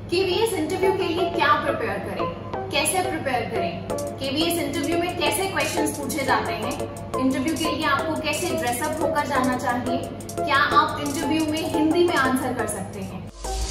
KVS interview के लिए क्या प्रिपेयर करें, कैसे प्रिपेयर करें, केवीएस इंटरव्यू में कैसे क्वेश्चंस पूछे जाते हैं, इंटरव्यू के लिए आपको कैसे ड्रेसअप होकर जाना चाहिए, क्या आप इंटरव्यू में हिंदी में आंसर कर सकते हैं।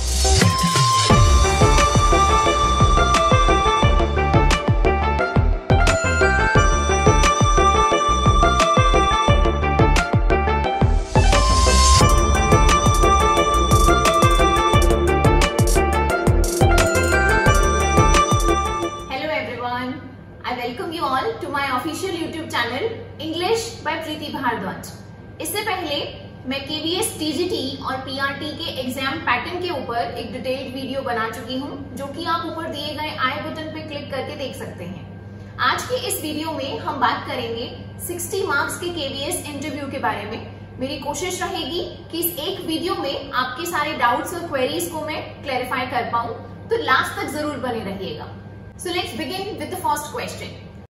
I welcome you all to my official YouTube channel English by Preeti Bhardwaj। इससे पहले मैं KVS TGT और PRT के एग्जाम पैटर्न के ऊपर एक डिटेल्ड वीडियो बना चुकी हूं, जो कि आप ऊपर दिए गए आई बटन पे क्लिक करके देख सकते हैं। आज की इस वीडियो में हम बात करेंगे 60 मार्क्स के KVS इंटरव्यू के बारे में। मेरी कोशिश रहेगी कि इस एक वीडियो में आपके सारे डाउट्स और क्वेरीज को मैं क्लैरिफाई कर पाऊं, तो लास्ट तक जरूर बने रहिएगा। So let's begin with the first question।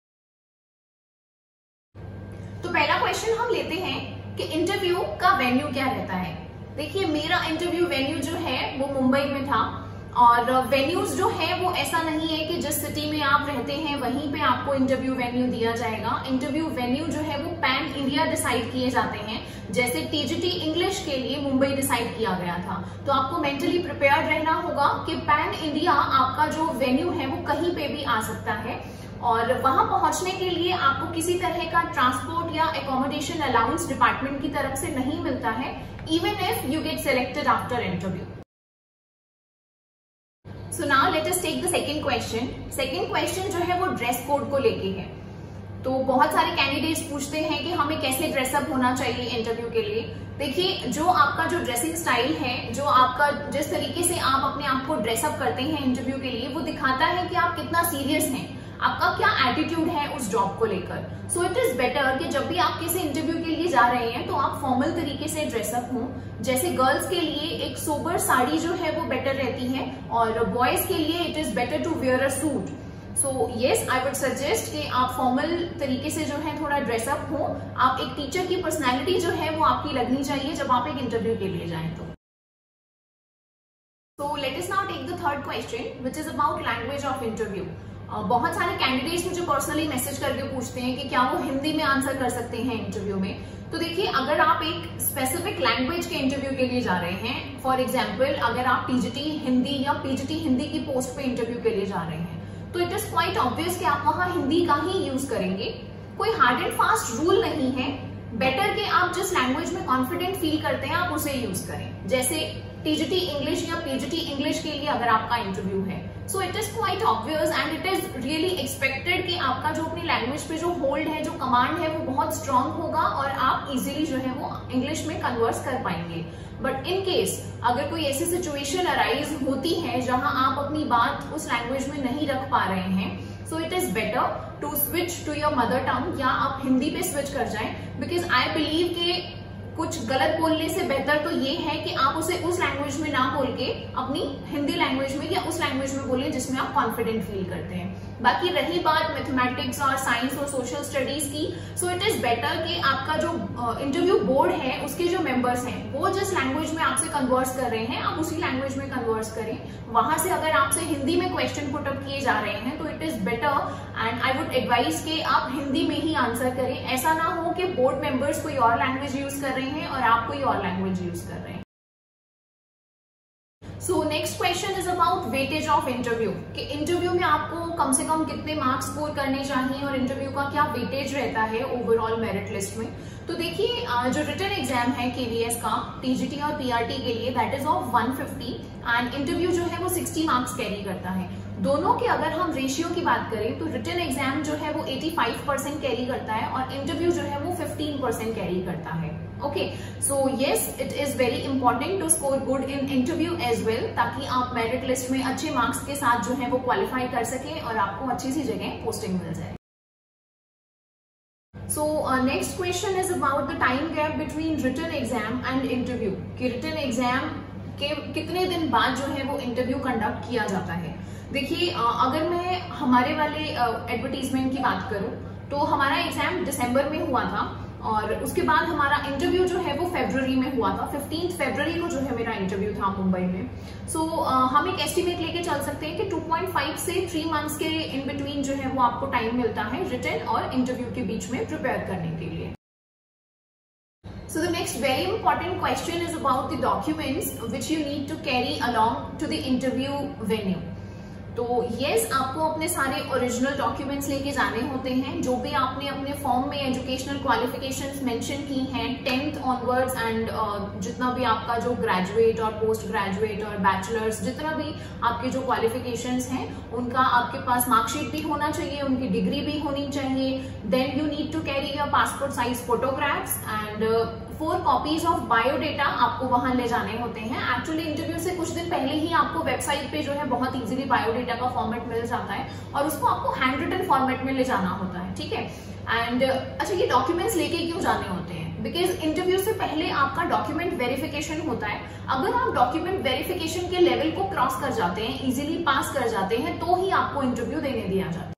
तो पहला क्वेश्चन हम लेते हैं कि इंटरव्यू का वेन्यू क्या रहता है। देखिए, मेरा इंटरव्यू वेन्यू जो है वो मुंबई में था, और वेन्यूज जो है वो ऐसा नहीं है कि जिस सिटी में आप रहते हैं वहीं पे आपको इंटरव्यू वेन्यू दिया जाएगा। इंटरव्यू वेन्यू जो है वो पैन इंडिया डिसाइड किए जाते हैं। जैसे टीजीटी इंग्लिश के लिए मुंबई डिसाइड किया गया था, तो आपको मेंटली प्रिपेयर्ड रहना होगा कि पैन इंडिया आपका जो वेन्यू है वो कहीं पे भी आ सकता है, और वहां पहुंचने के लिए आपको किसी तरह का ट्रांसपोर्ट या एकोमोडेशन अलाउंस डिपार्टमेंट की तरफ से नहीं मिलता है, even if you get selected after interview. So now let us take the second question. Second question जो है वो ड्रेस कोड को लेके है। तो बहुत सारे कैंडिडेट्स पूछते हैं कि हमें कैसे ड्रेसअप होना चाहिए इंटरव्यू के लिए। देखिए, जो आपका जो ड्रेसिंग स्टाइल है, जो आपका जिस तरीके से आप अपने आप को ड्रेसअप करते हैं इंटरव्यू के लिए, वो दिखाता है कि आप कितना सीरियस हैं, आपका क्या एटीट्यूड है उस जॉब को लेकर। सो इट इज बेटर कि जब भी आप किसी इंटरव्यू के लिए जा रहे हैं तो आप फॉर्मल तरीके से ड्रेसअप हों। जैसे गर्ल्स के लिए एक सोबर साड़ी जो है वो बेटर रहती है, और बॉयज के लिए it is better to wear a suit. So yes, I would suggest कि आप फॉर्मल तरीके से जो है थोड़ा ड्रेसअप हो। आप एक टीचर की पर्सनैलिटी जो है वो आपकी लगनी चाहिए जब आप एक इंटरव्यू के लिए जाएं। तो let us now take the third question, which is about language of interview. बहुत सारे कैंडिडेट्स मुझे पर्सनली मैसेज करके पूछते हैं कि क्या वो हिंदी में आंसर कर सकते हैं इंटरव्यू में। तो देखिए, अगर आप एक स्पेसिफिक लैंग्वेज के इंटरव्यू के लिए जा रहे हैं, फॉर एग्जांपल अगर आप टीजीटी हिंदी या पीजीटी हिंदी की पोस्ट पे इंटरव्यू के लिए जा रहे हैं, तो इट इज क्वाइट ऑब्वियस कि आप वहां हिंदी का ही यूज करेंगे। कोई हार्ड एंड फास्ट रूल नहीं है, बेटर कि आप जिस लैंग्वेज में कॉन्फिडेंट फील करते हैं आप उसे यूज करें। जैसे टीजीटी इंग्लिश या पीजीटी इंग्लिश के लिए अगर आपका इंटरव्यू है, so it is quite obvious and it is really expected कि आपका जो अपनी लैंग्वेज पे जो होल्ड है, जो कमांड है, वो बहुत स्ट्रांग होगा और आप इजीली जो है वो इंग्लिश में कन्वर्स कर पाएंगे। बट इन केस अगर कोई ऐसी सिचुएशन अराइज होती है जहां आप अपनी बात उस लैंग्वेज में नहीं रख पा रहे हैं, so it is better to switch to your mother tongue, या आप हिंदी पे स्विच कर जाएं। बिकॉज आई बिलीव कि कुछ गलत बोलने से बेहतर तो ये है कि आप उसे उस लैंग्वेज में ना बोल के अपनी हिंदी लैंग्वेज में या उस लैंग्वेज में बोलें जिसमें आप कॉन्फिडेंट फील करते हैं। बाकी रही बात मैथमेटिक्स और साइंस और सोशल स्टडीज की, सो इट इज बेटर कि आपका जो इंटरव्यू बोर्ड है उसके जो मेंबर्स हैं वो जिस लैंग्वेज में आपसे कन्वर्स कर रहे हैं आप उसी लैंग्वेज में कन्वर्स करें। वहां से अगर आपसे हिंदी में क्वेश्चन पुटअप किए जा रहे हैं तो it is better, and I would advise कि आप हिंदी में ही आंसर करें। ऐसा ना हो कि बोर्ड मेंबर्स कोई और लैंग्वेज यूज कर रहे हैं और आप कोई और लैंग्वेज यूज कर रहे हैं। So next question is about weightage of interview, कि इंटरव्यू में आपको कम से कम कितने मार्क्स स्कोर करने चाहिए और इंटरव्यू का क्या वेटेज रहता है ओवरऑल मेरिट लिस्ट में। तो देखिए, जो रिटन एग्जाम है केवीएस का टीजीटी और पीआरटी के लिए, that is of 150, and interview जो है वो 60 मार्क्स कैरी करता है। दोनों के अगर हम रेशियो की बात करें तो रिटन एग्जाम जो है वो 85% कैरी करता है और इंटरव्यू जो है वो 15% कैरी करता है। Okay, so yes, it is very important to score good in interview as well, ताकि आप मेरिट लिस्ट में अच्छे मार्क्स के साथ जो है वो क्वालिफाई कर सकें और आपको अच्छी सी जगह पोस्टिंग मिल जाए। So next question is about the time gap between written exam and interview, कि रिटन एग्जाम के कितने दिन बाद जो है वो इंटरव्यू कंडक्ट किया जाता है। देखिए, अगर मैं हमारे वाले एडवर्टीजमेंट की बात करूं तो हमारा एग्जाम दिसंबर में हुआ था, और उसके बाद हमारा इंटरव्यू जो है वो फरवरी में हुआ था। 15 फरवरी को जो है मेरा इंटरव्यू था मुंबई में। सो हम एक एस्टिमेट लेके चल सकते हैं कि 2.5 से 3 मंथ्स के इन बिटवीन जो है वो आपको टाइम मिलता है रिटन और इंटरव्यू के बीच में प्रिपेयर करने के लिए। So the next very important question is about the documents which you need to carry along to the interview venue. तो yes, आपको अपने सारे ओरिजिनल डॉक्यूमेंट्स लेके जाने होते हैं, जो भी आपने अपने फॉर्म में एजुकेशनल क्वालिफिकेशंस मेंशन की हैं 10th ऑनवर्ड्स एंड जितना भी आपका जो ग्रेजुएट और पोस्ट ग्रेजुएट और बैचलर्स जितना भी आपके जो क्वालिफिकेशंस हैं उनका आपके पास मार्कशीट भी होना चाहिए, उनकी डिग्री भी होनी चाहिए। Then you need to carry your passport size photographs and 4 copies of biodata आपको वहां ले जाने होते हैं। एक्चुअली इंटरव्यू से कुछ दिन पहले ही आपको वेबसाइट पे जो है बहुत इजीली बायोडेटा का फॉर्मेट मिल जाता है और उसको आपको हैंड रिटन फॉर्मेट में ले जाना होता है, ठीक है। एंड अच्छा, ये डॉक्यूमेंट्स लेके क्यों जाने होते हैं? बिकॉज इंटरव्यू से पहले आपका डॉक्यूमेंट वेरिफिकेशन होता है। अगर आप डॉक्यूमेंट वेरिफिकेशन के लेवल को क्रॉस कर जाते हैं, इजीली पास कर जाते हैं, तो ही आपको इंटरव्यू देने दिया जाता है।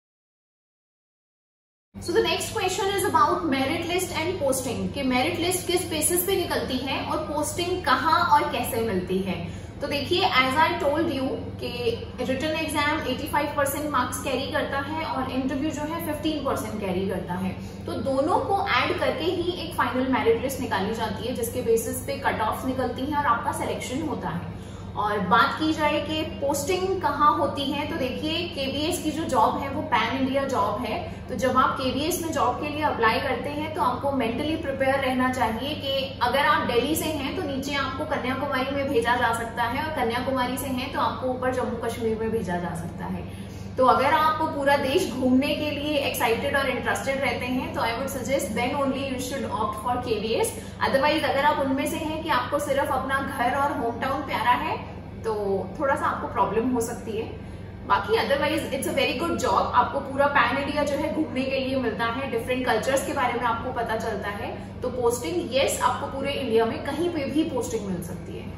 So the next question is about merit list and posting कि मेरिट लिस्ट किस बेसिस पे निकलती है और पोस्टिंग कहाँ और कैसे मिलती है। तो देखिए, एज आई टोल्ड यू कि रिटन एग्जाम 85% मार्क्स कैरी करता है और इंटरव्यू जो है 15% कैरी करता है। तो दोनों को ऐड करके ही एक फाइनल मेरिट लिस्ट निकाली जाती है जिसके बेसिस पे कट ऑफ निकलती है और आपका सिलेक्शन होता है। और बात की जाए कि पोस्टिंग कहाँ होती है, तो देखिए केवीएस की जो जॉब है वो पैन इंडिया जॉब है। तो जब आप केवीएस में जॉब के लिए अप्लाई करते हैं तो आपको मेंटली प्रिपेयर रहना चाहिए कि अगर आप दिल्ली से हैं तो नीचे आपको कन्याकुमारी में भेजा जा सकता है और कन्याकुमारी से हैं तो आपको ऊपर जम्मू कश्मीर में भेजा जा सकता है। तो अगर आप पूरा देश घूमने के लिए एक्साइटेड और इंटरेस्टेड रहते हैं तो I would suggest then only you should opt for KVS. Otherwise अगर आप उनमें से हैं कि आपको सिर्फ अपना घर और होम टाउन प्यारा है तो थोड़ा सा आपको प्रॉब्लम हो सकती है। बाकी otherwise it's a very good job. आपको पूरा पैन इंडिया जो है घूमने के लिए मिलता है, डिफरेंट कल्चर्स के बारे में आपको पता चलता है। तो पोस्टिंग यस, आपको पूरे इंडिया में कहीं पे भी पोस्टिंग मिल सकती है।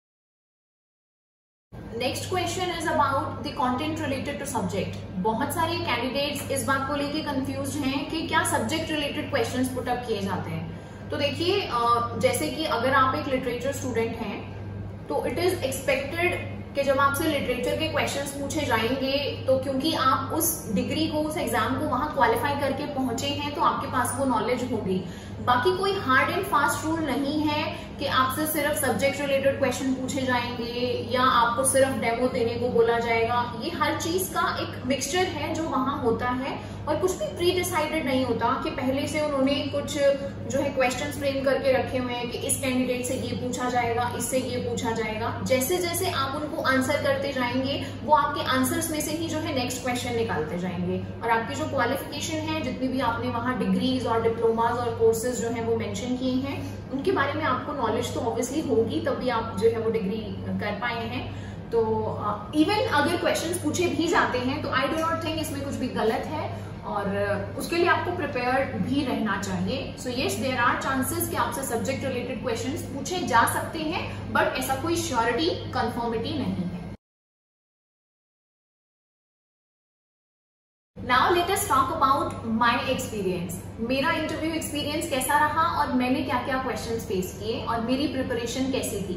Next question is about the content related to subject. बहुत सारे कैंडिडेट्स इस बात को लेके कंफ्यूज हैं कि क्या subject related questions put up किए जाते हैं। तो देखिए, जैसे कि अगर आप एक लिटरेचर स्टूडेंट हैं तो इट इज एक्सपेक्टेड कि जब आपसे लिटरेचर के क्वेश्चंस पूछे जाएंगे तो क्योंकि आप उस डिग्री को, उस एग्जाम को वहां क्वालिफाई करके पहुंचे हैं तो आपके पास वो नॉलेज होगी। बाकी कोई हार्ड एंड फास्ट रूल नहीं है कि आपसे सिर्फ सब्जेक्ट रिलेटेड क्वेश्चन पूछे जाएंगे या आपको सिर्फ डेमो देने को बोला जाएगा। ये हर चीज का एक मिक्सचर है जो वहां होता है और कुछ भी प्री डिसाइडेड नहीं होता कि पहले से उन्होंने कुछ जो है क्वेश्चन फ्रेम करके रखे हुए हैं कि इस कैंडिडेट से ये पूछा जाएगा, इससे ये पूछा जाएगा। जैसे जैसे आप उनको आंसर करते जाएंगे वो आपके आंसर्स में से ही जो है नेक्स्ट क्वेश्चन निकालते जाएंगे और आपकी जो क्वालिफिकेशन है, जितनी भी आपने वहां डिग्रीज और डिप्लोमाज और कोर्सेज जो है वो मेंशन किए हैं, उनके बारे में आपको नॉलेज तो ऑब्वियसली होगी, तभी आप जो है वो डिग्री कर पाए हैं। तो इवन अगर क्वेश्चंस पूछे भी जाते हैं तो आई डू नॉट थिंक इसमें कुछ भी गलत है और उसके लिए आपको प्रिपेयर्ड भी रहना चाहिए। So yes, there are chances कि आपसे सब्जेक्ट रिलेटेड क्वेश्चंस पूछे जा सकते हैं, बट ऐसा कोई श्योरिटी, कंफर्मिटी नहीं है। Now let us talk about my experience. मेरा इंटरव्यू एक्सपीरियंस कैसा रहा और मैंने क्या क्या क्वेश्चंस फेस किए और मेरी प्रिपरेशन कैसी थी।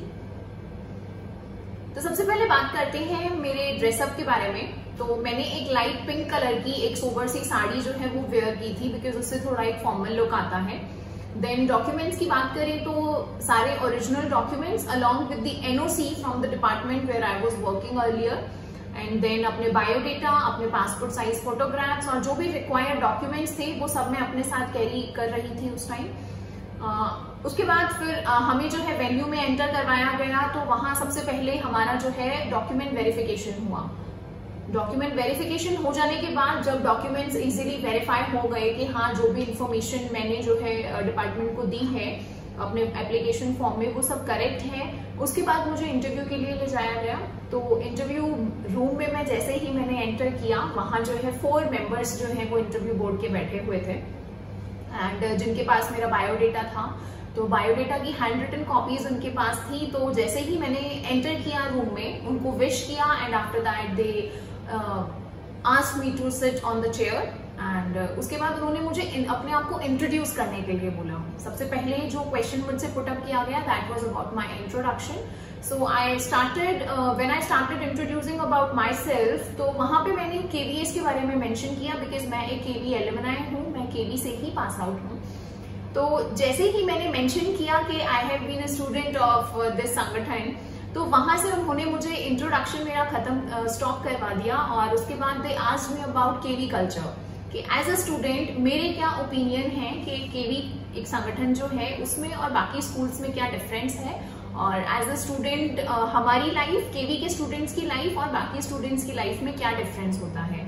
तो सबसे पहले बात करते हैं मेरे ड्रेसअप के बारे में। तो मैंने एक लाइट पिंक कलर की एक सोबर सी साड़ी जो है वो वेयर की थी बिकॉज उससे थोड़ा एक फॉर्मल लुक आता है। देन डॉक्यूमेंट्स की बात करें तो सारे original documents along with the NOC from the department where I was working earlier and then अपने बायोडेटा, अपने पासपोर्ट साइज फोटोग्राफ्स और जो भी रिक्वायर्ड डॉक्यूमेंट्स थे वो सब मैं अपने साथ कैरी कर रही थी उस टाइम। उसके बाद फिर हमें जो है वेन्यू में एंटर करवाया गया तो वहां सबसे पहले हमारा जो है डॉक्यूमेंट वेरिफिकेशन हुआ। डॉक्यूमेंट वेरिफिकेशन हो जाने के बाद जब डॉक्यूमेंट्स इजीली वेरीफाई हो गए कि हाँ जो भी इंफॉर्मेशन मैंने जो है डिपार्टमेंट को दी है अपने एप्लीकेशन फॉर्म में वो सब करेक्ट है, उसके बाद मुझे इंटरव्यू के लिए ले जाया गया। तो इंटरव्यू रूम में मैं जैसे ही मैंने एंटर किया वहां जो है 4 मेंबर्स जो है वो इंटरव्यू बोर्ड के बैठे हुए थे एंड जिनके पास मेरा बायोडेटा था। तो बायोडेटा की हैंड रिटन कॉपीज उनके पास थी। तो जैसे ही मैंने एंटर किया रूम में उनको विश किया and after that they asked me to sit on the chair and उसके बाद उन्होंने मुझे अपने आप को इंट्रोड्यूस करने के लिए बोला। सबसे पहले जो क्वेश्चन मुझसे पुट अप किया गया, that was about my introduction. So I started when I started introducing about myself, तो वहां पे मैंने केवीएस के बारे में मेंशन किया, बिकॉज मैं एक केवी एलुमनाई हूँ, मैं केवी से ही पास आउट हूँ। तो जैसे ही मैंने मेंशन किया कि I have been a student of this संगठन, तो वहां से उन्होंने मुझे इंट्रोडक्शन मेरा खत्म स्टॉप करवा दिया। और उसके बाद they asked me about KV culture, कि एज अ स्टूडेंट मेरे क्या ओपिनियन है कि केवी एक संगठन जो है उसमें और बाकी स्कूल्स में क्या डिफरेंस है, और एज अ स्टूडेंट हमारी लाइफ, केवी के स्टूडेंट्स की लाइफ और बाकी स्टूडेंट्स की लाइफ में क्या डिफरेंस होता है।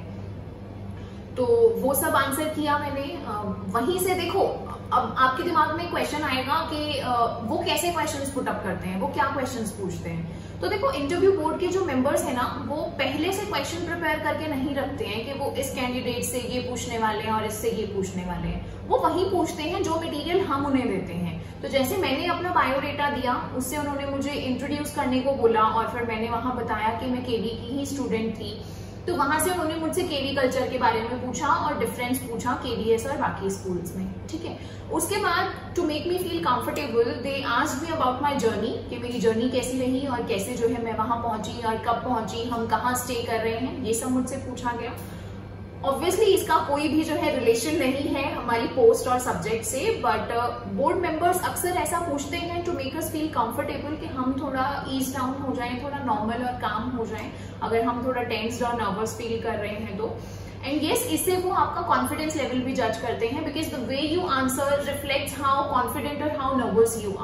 तो वो सब आंसर किया मैंने। वहीं से देखो, अब आपके दिमाग में क्वेश्चन आएगा कि वो कैसे क्वेश्चंस पुट अप करते हैं, वो क्या क्वेश्चंस पूछते हैं। तो देखो, इंटरव्यू बोर्ड के जो मेंबर्स हैं ना, वो पहले से क्वेश्चन प्रिपेयर करके नहीं रखते हैं कि वो इस कैंडिडेट से ये पूछने वाले हैं और इससे ये पूछने वाले हैं। वो वही पूछते हैं जो मटेरियल हम उन्हें देते हैं। तो जैसे मैंने अपना बायोडेटा दिया, उससे उन्होंने मुझे इंट्रोड्यूस करने को बोला, और फिर मैंने वहां बताया कि मैं केवी की ही स्टूडेंट थी। तो वहां से उन्होंने मुझसे केवी कल्चर के बारे में पूछा और डिफरेंस पूछा केवीएस और बाकी स्कूल्स में, ठीक है। उसके बाद to make me feel comfortable, they asked me about my journey, कि मेरी जर्नी कैसी रही और कैसे जो है मैं वहां पहुंची और कब पहुंची, हम कहाँ स्टे कर रहे हैं, ये सब मुझसे पूछा गया। ऑब्वियसली इसका कोई भी जो है रिलेशन नहीं है हमारी पोस्ट और सब्जेक्ट से, बट बोर्ड मेंबर्स अक्सर ऐसा पूछते हैं to make us feel comfortable, कि हम थोड़ा ईज डाउन हो जाएं, थोड़ा नॉर्मल और काम हो जाएं अगर हम थोड़ा टेंस्ड और नर्वस फील कर रहे हैं तो। एंड यस, इससे वो आपका कॉन्फिडेंस लेवल भी जज करते हैं, because the way you answer reflects how confident और how nervous you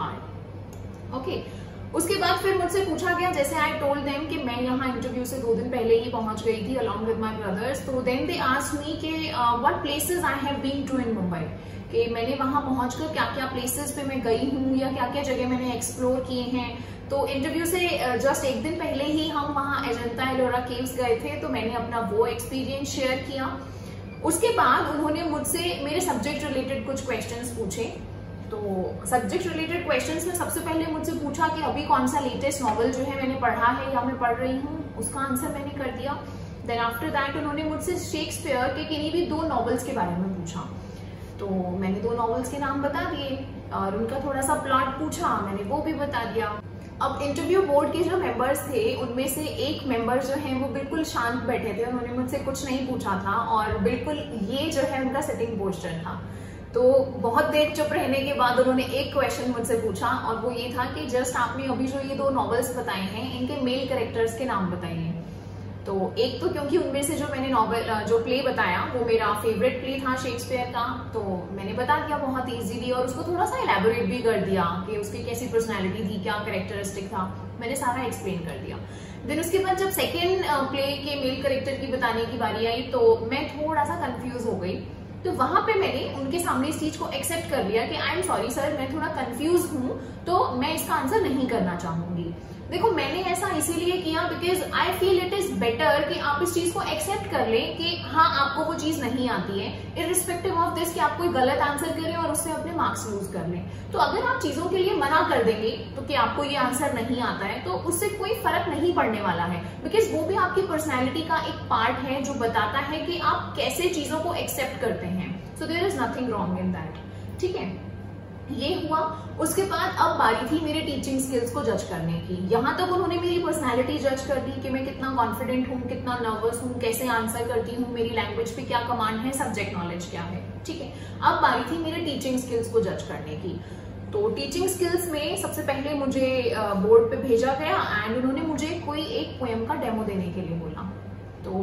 are. Okay, उसके बाद फिर मुझसे पूछा गया, जैसे आई टोल्ड देम कि मैं यहाँ इंटरव्यू से 2 दिन पहले ही पहुंच गई थी अलॉन्ग विद माय ब्रदर्स। तो देन दे आस्क्ड मी कि what places I have been to in Mumbai, कि मैंने वहां पहुंचकर क्या क्या प्लेसेस पे मैं गई हूँ या क्या क्या जगह मैंने एक्सप्लोर किए हैं। तो इंटरव्यू से जस्ट 1 दिन पहले ही हम वहाँ अजंता एलोरा केव्स गए थे, तो मैंने अपना वो एक्सपीरियंस शेयर किया। उसके बाद उन्होंने मुझसे मेरे सब्जेक्ट रिलेटेड कुछ क्वेश्चंस पूछे। तो सब्जेक्ट रिलेटेड क्वेश्चंस में सबसे पहले मुझसे पूछा कि अभी कौन सा लेटेस्ट नॉवल जो है मैंने पढ़ा है या मैं पढ़ रही हूँ, उसका आंसर मैंने कर दिया। देन आफ्टर दैट उन्होंने मुझसे शेक्सपियर के किन्हीं भी 2 नॉवेल्स के बारे में पूछा, तो मैंने 2 नॉवेल्स के नाम बता दिए और उनका थोड़ा सा प्लॉट पूछा, मैंने वो भी बता दिया। अब इंटरव्यू बोर्ड के जो मेंबर्स थे उनमें से एक मेंबर जो है वो बिल्कुल शांत बैठे थे, उन्होंने मुझसे कुछ नहीं पूछा था और बिल्कुल ये जो है उनका सिटिंग पोस्चर था। तो बहुत देर चुप रहने के बाद उन्होंने एक क्वेश्चन मुझसे पूछा और वो ये था कि जस्ट आपने अभी जो ये 2 नॉवेल्स बताए हैं इनके मेल कैरेक्टर्स के नाम बताइए। तो एक तो क्योंकि उनमें से जो मैंने नॉवेल जो प्ले बताया वो मेरा फेवरेट प्ले था शेक्सपियर का, तो मैंने बता दिया बहुत इजीली और उसको थोड़ा सा एलैबोरेट भी कर दिया कि उसकी कैसी पर्सनैलिटी थी, क्या कैरेक्टरिस्टिक था, मैंने सारा एक्सप्लेन कर दिया। देन उसके बाद जब सेकेंड प्ले के मेल कैरेक्टर की बताने की बारी आई तो मैं थोड़ा सा कंफ्यूज हो गई। तो वहां पे मैंने उनके सामने इस चीज को एक्सेप्ट कर लिया कि आई एम सॉरी सर, मैं थोड़ा कंफ्यूज हूं, तो मैं इसका आंसर नहीं करना चाहूंगी। देखो मैंने ऐसा इसीलिए किया because I feel it is better कि आप इस चीज को एक्सेप्ट कर लें कि हाँ आपको वो चीज नहीं आती है, इररिस्पेक्टिव ऑफ दिस कि आप कोई गलत आंसर करें और उससे अपने मार्क्स लूज कर लें। तो अगर आप चीजों के लिए मना कर देंगे तो कि आपको ये आंसर नहीं आता है, तो उससे कोई फर्क नहीं पड़ने वाला है, बिकॉज वो भी आपकी पर्सनैलिटी का एक पार्ट है जो बताता है कि आप कैसे चीजों को एक्सेप्ट करते हैं। So there is nothing wrong in that, ठीक है। ये हुआ। उसके बाद अब बारी थी मेरे टीचिंग स्किल्स को जज करने की। यहां तक उन्होंने मेरी पर्सनालिटी जज कर दी कि मैं कितना कॉन्फिडेंट हूँ, कितना नर्वस हूँ, कैसे आंसर करती हूँ, मेरी लैंग्वेज पे क्या कमांड है, सब्जेक्ट नॉलेज क्या है, ठीक है। अब बारी थी मेरे टीचिंग स्किल्स को जज करने की। तो टीचिंग स्किल्स में सबसे पहले मुझे बोर्ड पे भेजा गया एंड उन्होंने मुझे कोई एक पोएम का डेमो देने के लिए बोला। तो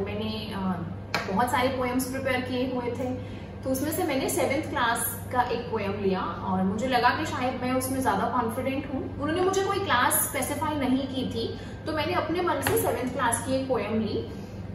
मैंने बहुत सारे पोएम्स प्रिपेयर किए हुए थे, तो उसमें से मैंने 7th क्लास का एक पोएम लिया और मुझे लगा कि शायद मैं उसमें ज्यादा कॉन्फिडेंट हूँ। उन्होंने मुझे कोई क्लास स्पेसिफाई नहीं की थी, तो मैंने अपने मन से 7th क्लास की एक पोएम ली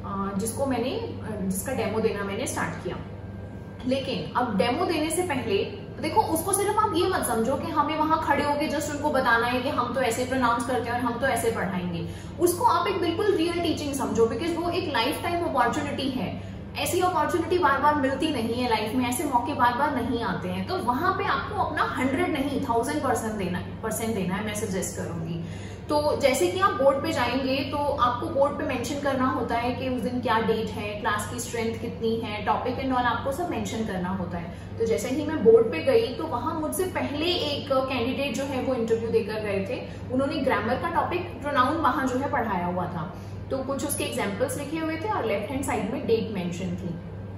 जिसका डेमो देना मैंने स्टार्ट किया। लेकिन अब डेमो देने से पहले देखो उसको सिर्फ आप ये मत समझो कि हमें वहां खड़े होके जस्ट उनको बताना है कि हम तो ऐसे प्रोनाउंस करते हैं और हम तो ऐसे पढ़ाएंगे। उसको आप एक बिल्कुल रियल टीचिंग समझो, बिकॉज वो एक लाइफ टाइम अपॉर्चुनिटी है। ऐसी अपॉर्चुनिटी बार बार मिलती नहीं है लाइफ में, ऐसे मौके बार बार नहीं आते हैं। तो वहां पे आपको अपना 100 नहीं 1000% देना है, मैं सजेस्ट करूंगी। तो जैसे कि आप बोर्ड पे जाएंगे तो आपको बोर्ड पे मेंशन करना होता है कि उस दिन क्या डेट है, क्लास की स्ट्रेंथ कितनी है, टॉपिक एंड ऑल आपको सब मेंशन करना होता है। तो जैसे ही मैं बोर्ड पे गई तो वहां मुझसे पहले एक कैंडिडेट जो है वो इंटरव्यू देकर गए थे। उन्होंने ग्रामर का टॉपिक प्रोनाउन वहां जो है पढ़ाया हुआ था, तो कुछ उसके एग्जाम्पल्स लिखे हुए थे और लेफ्ट हैंड साइड में डेट मेंशन थी।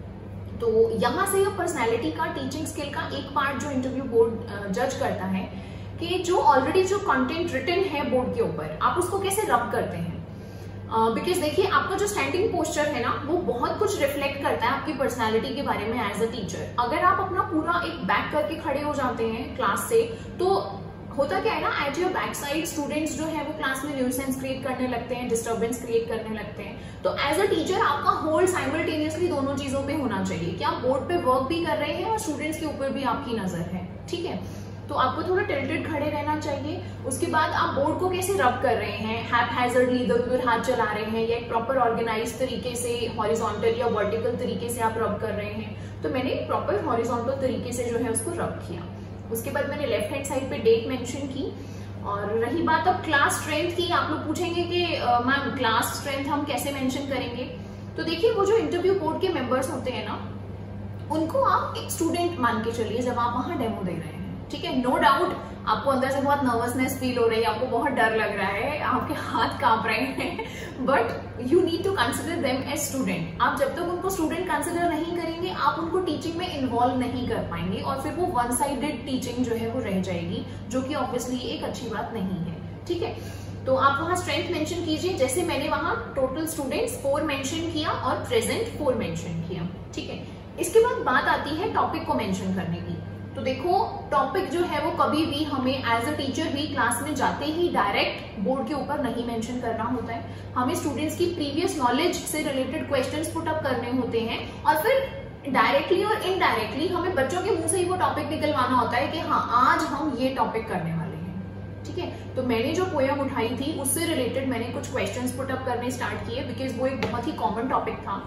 तो यहाँ से पर्सनैलिटी का, टीचिंग स्किल का एक पार्ट जो इंटरव्यू बोर्ड जज करता है कि जो ऑलरेडी जो कंटेंट रिटन है बोर्ड के ऊपर आप उसको कैसे रब करते हैं। बिकॉज देखिए आपका जो स्टैंडिंग पोस्चर है ना वो बहुत कुछ रिफ्लेक्ट करता है आपकी पर्सनालिटी के बारे में एज अ टीचर। अगर आप अपना पूरा एक बैक करके खड़े हो जाते हैं क्लास से, तो होता क्या है ना, at your back side students जो है वो क्लास में न्यूसेंस क्रिएट करने लगते हैं, डिस्टर्बेंस क्रिएट करने लगते हैं। तो एज अ टीचर आपका होल्ड साइमल्टेनियसली दोनों चीजों पे होना चाहिए कि आप बोर्ड पे वर्क भी कर रहे हैं और स्टूडेंट्स के ऊपर भी आपकी नजर है, ठीक है। तो आपको थोड़ा टिल्टेड खड़े रहना चाहिए। उसके बाद आप बोर्ड को कैसे रब कर रहे हैं, हैपहैजर्डली इधर उधर हाथ चला रहे हैं या एक प्रॉपर ऑर्गेनाइज तरीके से हॉरिजॉन्टल या वर्टिकल तरीके से आप रब कर रहे हैं। तो मैंने प्रॉपर हॉरिजॉन्टल तरीके से जो है उसको रब किया। उसके बाद मैंने लेफ्ट हैंड साइड पे डेट मेंशन की। और रही बात अब क्लास स्ट्रेंथ की, आप लोग पूछेंगे कि मैम क्लास स्ट्रेंथ हम कैसे मेंशन करेंगे। तो देखिए वो जो इंटरव्यू बोर्ड के मेंबर्स होते हैं ना, उनको आप एक स्टूडेंट मान के चलिए जब आप वहां डेमो दे रहे हैं, ठीक है। नो डाउट आपको अंदर से बहुत नर्वसनेस फील हो रही है, आपको बहुत डर लग रहा है, आपके हाथ कांप रहे हैं, but you need to consider them as student. आप जब तक उनको स्टूडेंट कंसिडर नहीं करेंगे आप उनको टीचिंग में इन्वॉल्व नहीं कर पाएंगे और फिर वो वन साइडेड टीचिंग जो है वो रह जाएगी, जो कि ऑब्वियसली एक अच्छी बात नहीं है, ठीक है। तो आप वहां स्ट्रेंथ मेंशन कीजिए, जैसे मैंने वहां टोटल स्टूडेंट्स 4 मेंशन किया और प्रेजेंट 4 मेंशन किया, ठीक है। इसके बाद बात आती है टॉपिक को मेंशन करने की। तो देखो टॉपिक जो है वो कभी भी हमें एज अ टीचर भी क्लास में जाते ही डायरेक्ट बोर्ड के ऊपर नहीं मेंशन करना होता है। हमें स्टूडेंट्स की प्रीवियस नॉलेज से रिलेटेड क्वेश्चंस पुट अप करने होते हैं और फिर डायरेक्टली और इनडायरेक्टली हमें बच्चों के मुंह से ही वो टॉपिक निकलवाना होता है कि हाँ आज हम ये टॉपिक करने वाले हैं, ठीक है। तो मैंने जो पोयम उठाई थी उससे रिलेटेड मैंने कुछ क्वेश्चंस पुट अप करने स्टार्ट किए, बिकॉज वो एक बहुत ही कॉमन टॉपिक था।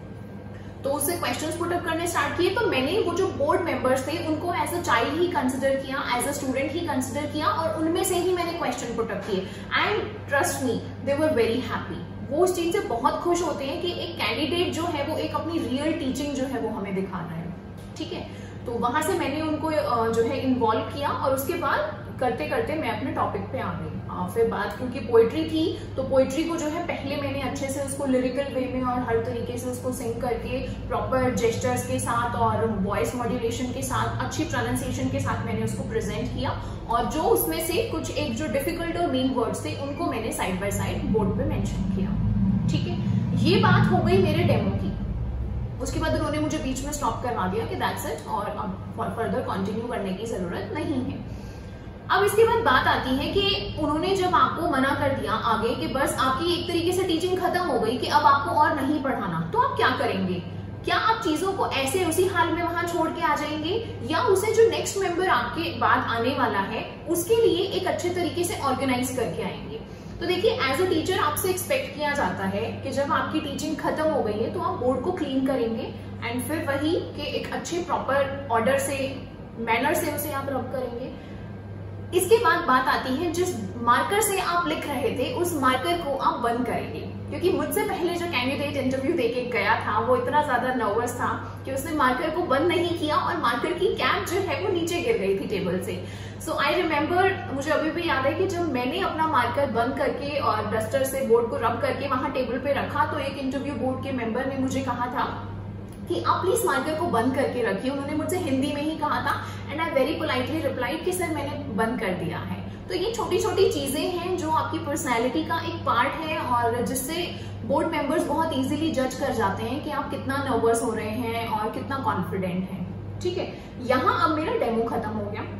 तो उससे क्वेश्चंस पुट अप करने स्टार्ट किए। तो मैंने वो जो बोर्ड मेंबर्स थे उनको एज अ चाइल्ड ही कंसिडर किया, एज अ स्टूडेंट ही कंसिडर किया और उनमें से ही मैंने क्वेश्चन पुट अप किए। And trust me they were very happy. वो उस चीज से बहुत खुश होते हैं कि एक कैंडिडेट जो है वो एक अपनी रियल टीचिंग जो है वो हमें दिखा रहा है, ठीक है। तो वहां से मैंने उनको जो है इन्वॉल्व किया और उसके बाद करते करते मैं अपने टॉपिक पे आ गई। फिर बात क्योंकि पोएट्री थी तो पोएट्री को जो है पहले मैंने अच्छे से उसको लिरिकल वे में और हर तरीके से उसको सिंग करके प्रॉपर जेस्चर्स के साथ और वॉइस मॉड्यूलेशन के साथ अच्छी प्रोनाउंसिएशन के साथ मैंने उसको प्रेजेंट किया। और जो उसमें से कुछ एक जो डिफिकल्ट और मेन वर्ड्स थे उनको मैंने साइड बाय साइड बोर्ड पे मेंशन किया, ठीक है। ये बात हो गई मेरे डेमो की। उसके बाद उन्होंने मुझे बीच में स्टॉप करवा दिया कि दैट्स इट और अब फर्दर कंटिन्यू करने की जरूरत नहीं है। अब इसके बाद बात आती है कि उन्होंने जब आपको मना कर दिया आगे कि बस आपकी एक तरीके से टीचिंग खत्म हो गई कि अब आपको और नहीं पढ़ाना, तो आप क्या करेंगे? क्या आप चीजों को ऐसे उसी हाल में वहां छोड़ के आ जाएंगे या उसे जो नेक्स्ट मेंबर आपके बाद आने वाला है उसके लिए एक अच्छे तरीके से ऑर्गेनाइज करके आएंगे? तो देखिए एज अ टीचर आपसे एक्सपेक्ट किया जाता है कि जब आपकी टीचिंग खत्म हो गई है तो आप बोर्ड को क्लीन करेंगे एंड फिर वही कि एक अच्छे प्रॉपर ऑर्डर से, मैनर से उसे आप रब करेंगे। इसके बाद बात आती है जिस मार्कर से आप लिख रहे थे उस मार्कर को आप बंद करेंगे, क्योंकि मुझसे पहले जो कैंडिडेट इंटरव्यू देके गया था वो इतना ज्यादा नर्वस था कि उसने मार्कर को बंद नहीं किया और मार्कर की कैप जो है वो नीचे गिर गई थी टेबल से। सो आई रिमेम्बर, मुझे अभी भी याद है कि जब मैंने अपना मार्कर बंद करके और डस्टर से बोर्ड को रब करके वहां टेबल पे रखा तो एक इंटरव्यू बोर्ड के मेंबर ने मुझे कहा था कि आप प्लीज मार्कर को बंद करके रखिए। उन्होंने मुझसे हिंदी में ही कहा था and I very politely replied कि सर मैंने बंद कर दिया है। तो ये छोटी छोटी चीजें हैं जो आपकी पर्सनैलिटी का एक पार्ट है और जिससे बोर्ड मेंबर्स बहुत इजीली जज कर जाते हैं कि आप कितना नर्वस हो रहे हैं और कितना कॉन्फिडेंट हैं, ठीक है। यहाँ अब मेरा डेमो खत्म हो गया।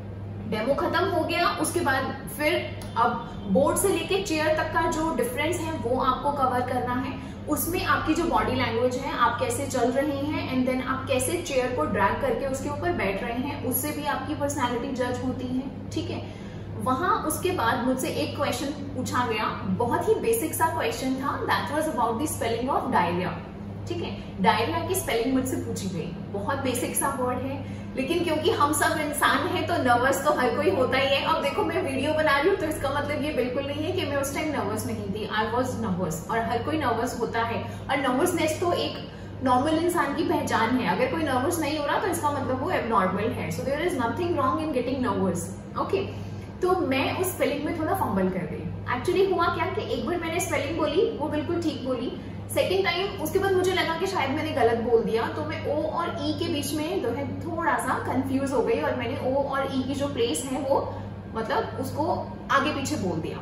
डेमो खत्म हो गया उसके बाद फिर अब बोर्ड से लेके चेयर तक का जो डिफरेंस है वो आपको कवर करना है। उसमें आपकी जो बॉडी लैंग्वेज है, आप कैसे चल रहे हैं एंड देन आप कैसे चेयर को ड्रैग करके उसके ऊपर बैठ रहे हैं, उससे भी आपकी पर्सनैलिटी जज होती है, ठीक है। वहां उसके बाद मुझसे एक क्वेश्चन पूछा गया, बहुत ही बेसिक सा क्वेश्चन था, that was about the spelling of diarrhoea. ठीक है। डायरिया की स्पेलिंग मुझसे पूछी गई, बहुत बेसिक सा वर्ड है, लेकिन क्योंकि हम सब इंसान हैं तो नर्वस तो हर कोई होता ही है। अब देखो मैं वीडियो बना रही हूँ तो इसका मतलब ये बिल्कुल नहीं है कि मैं उस टाइम नर्वस नहीं थी। आई वॉज नर्वस, और हर कोई नर्वस होता है, और नर्वसनेस तो एक नॉर्मल इंसान की पहचान है। अगर कोई नर्वस नहीं हो रहा तो इसका मतलब वो एबनॉर्मल है। So there is nothing wrong in getting nervous, okay. तो मैं उस स्पेलिंग में थोड़ा फंबल कर गई। एक्चुअली हुआ क्या कि एक बार मैंने स्पेलिंग बोली, वो बिल्कुल ठीक बोली। सेकेंड टाइम उसके बाद मुझे लगा कि शायद मैंने गलत बोल दिया, तो मैं ओ और ई के बीच में जो है थोड़ा सा कंफ्यूज हो गई, और मैंने ओ और ई की जो प्लेस है वो मतलब उसको आगे पीछे बोल दिया।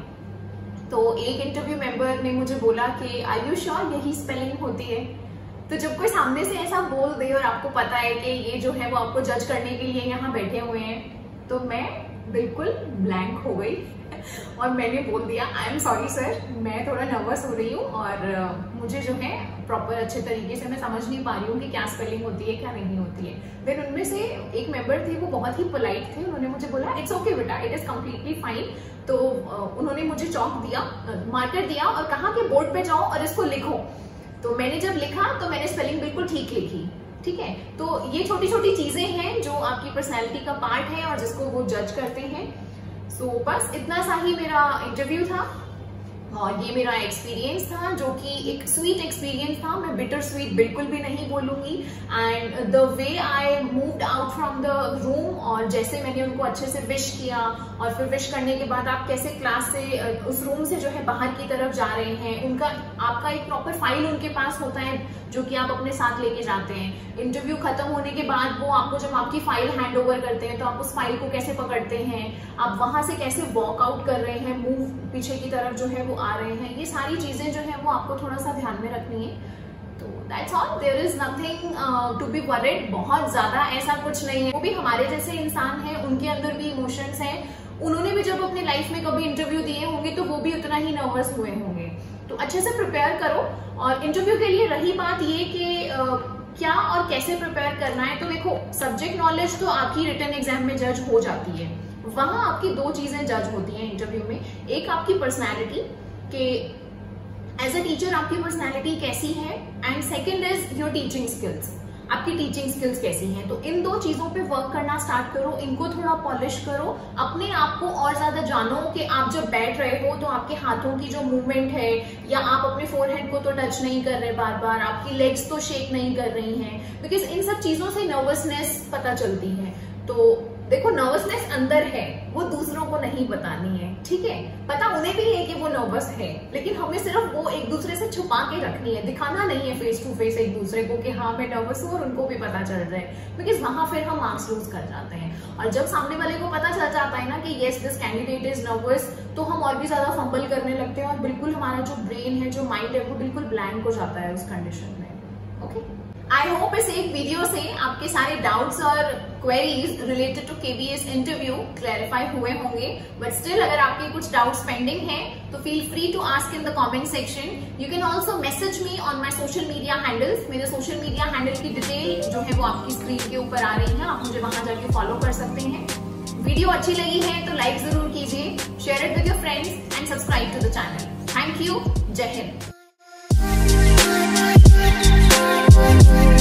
तो एक इंटरव्यू मेंबर ने मुझे बोला कि आर यू श्योर यही स्पेलिंग होती है? तो जब कोई सामने से ऐसा बोल दे और आपको पता है कि ये जो है वो आपको जज करने के लिए यहाँ बैठे हुए हैं, तो मैं बिल्कुल ब्लैंक हो गई और मैंने बोल दिया आई एम सॉरी सर, मैं थोड़ा नर्वस हो रही हूँ और मुझे जो है प्रॉपर अच्छे तरीके से मैं समझ नहीं पा रही हूँ कि क्या स्पेलिंग होती है क्या नहीं होती है। देन उनमें से एक मेंबर थे, वो बहुत ही पोलाइट थे, उन्होंने मुझे बोला इट्स ओके बेटा, इट इज कम्प्लीटली फाइन। तो उन्होंने मुझे चौक दिया, मार्कर दिया और कहा कि बोर्ड पे जाओ और इसको लिखो। तो मैंने जब लिखा तो मैंने स्पेलिंग बिल्कुल ठीक लिखी, ठीक है। तो ये छोटी छोटी चीजें हैं जो आपकी पर्सनैलिटी का पार्ट है और जिसको वो जज करते हैं। सो बस इतना सा ही मेरा इंटरव्यू था और ये मेरा एक्सपीरियंस था, जो कि एक स्वीट एक्सपीरियंस था। मैं बिटर स्वीट बिल्कुल भी नहीं बोलूंगी। And the way I moved out from the room, और जैसे मैंने उनको अच्छे से विश किया, और फिर विश करने के बाद आप कैसे क्लास से उस रूम से जो है बाहर की तरफ जा रहे हैं, उनका आपका एक प्रॉपर फाइल उनके पास होता है जो कि आप अपने साथ लेके जाते हैं। इंटरव्यू खत्म होने के बाद वो आपको जब आपकी फाइल हैंड ओवर करते हैं तो आप उस फाइल को कैसे पकड़ते हैं, आप वहां से कैसे वॉक आउट कर रहे हैं, मूव पीछे की तरफ जो है वो आ रहे हैं, ये सारी चीजें जो है वो आपको थोड़ा सा ध्यान में रखनी है। तो that's all, there is nothing to be worried. बहुत ज्यादा ऐसा कुछ नहीं है, वो भी हमारे जैसे इंसान है, उनके अंदर भी इमोशंस हैं। उन्होंने भी जब अपने लाइफ में कभी इंटरव्यू दिए होंगे तो वो भी उतना ही नर्वस हुए होंगे। तो अच्छे से प्रिपेयर करो। और इंटरव्यू के लिए रही बात ये कि क्या और कैसे प्रिपेयर करना है, तो देखो सब्जेक्ट नॉलेज तो आपकी रिटन एग्जाम में जज हो जाती है। वहां आपकी दो चीजें जज होती हैं इंटरव्यू में। एक आपकी पर्सनैलिटी कि एज अ टीचर आपकी पर्सनैलिटी कैसी है, and second is your teaching skills, आपकी टीचिंग स्किल्स कैसी हैं। तो इन दो चीजों पे वर्क करना स्टार्ट करो, इनको थोड़ा पॉलिश करो, अपने आप को और ज्यादा जानो कि आप जब बैठ रहे हो तो आपके हाथों की जो मूवमेंट है, या आप अपने फोरहेड को तो टच नहीं कर रहे बार बार, आपकी लेग्स तो शेक नहीं कर रही हैं, बिकॉज इन सब चीजों से नर्वसनेस पता चलती है। तो देखो नर्वसनेस अंदर है, वो दूसरों को नहीं बतानी है, ठीक है। पता उन्हें भी है कि वो नर्वस है, लेकिन हमें सिर्फ वो एक दूसरे से छुपा के रखनी है, दिखाना नहीं है फेस टू फेस एक दूसरे को कि हाँ मैं नर्वस हूँ, और उनको भी पता चल रहा है, बिकॉज वहां फिर हम मार्क्स लूज कर जाते हैं। और जब सामने वाले को पता चल जाता है ना कि yes this candidate is nervous, तो हम और भी ज्यादा फंबल करने लगते हैं, और बिल्कुल हमारा जो ब्रेन है, जो माइंड है, वो बिल्कुल ब्लैंक हो जाता है उस कंडीशन में। ओके, आई होप इस एक वीडियो से आपके सारे डाउट्स और queries related to KVS interview clarify हुए होंगे। बट स्टिल अगर आपके कुछ डाउट्स पेंडिंग हैं तो feel free to ask in the comment section. You can also message me on my social media handles. मेरे सोशल मीडिया हैंडल की detail जो है वो आपकी स्क्रीन के ऊपर आ रही है, आप मुझे वहां जाके फॉलो कर सकते हैं। वीडियो अच्छी लगी है तो लाइक जरूर कीजिए, share it with your friends and subscribe to the channel. Thank you, जय हिंद।